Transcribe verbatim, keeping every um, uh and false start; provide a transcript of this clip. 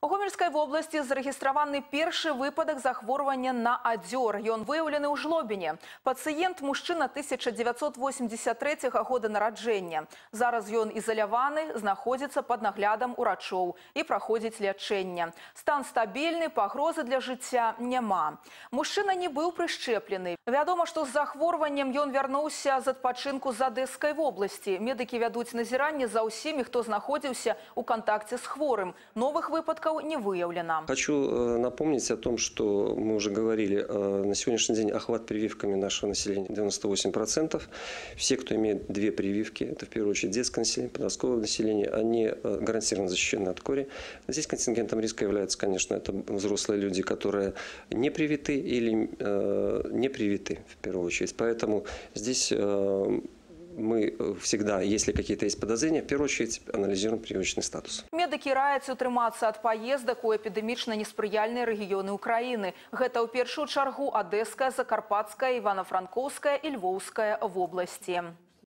У Гомельской области зарегистрированы першы выпадок захворвання на адзёр. Ён выявлены ў Жлобине. Пациент мужчына тысяча девятьсот восемьдесят третьего года нараджэння. Зараз ён изоляваны, знаходзіцца под наглядам урачоў и праходзіць лячэнне. Стан стабильны, пагрозы для жыцця няма. Мужчына не быў прышчэплены. Вядома, што з захворваннем ён вярнуўся з адпачынку з Адэскай вобласці. Медыкі вядуць назіранне за ўсімі, хто знаходзіўся у контакте с хворым. Новых выпадков не выявлено. Хочу напомнить о том, что мы уже говорили, на сегодняшний день охват прививками нашего населения девяносто восемь процентов. Все, кто имеет две прививки, это в первую очередь детское население, подростковое население, они гарантированно защищены от кори. Здесь контингентом риска являются, конечно, это взрослые люди, которые не привиты или э, не привиты в первую очередь. Поэтому здесь э, мы всегда, если какие-то есть подозрения, в первую очередь анализируем прививочный статус. Медыкі раяць утрымацца ад паездак у эпідэмічна неспрыяльныя рэгіёны ўкраіны. Гэта ў першую чаргу Адэская, Закарпатская, Івано-Франкоўская і Львоўская вобласці.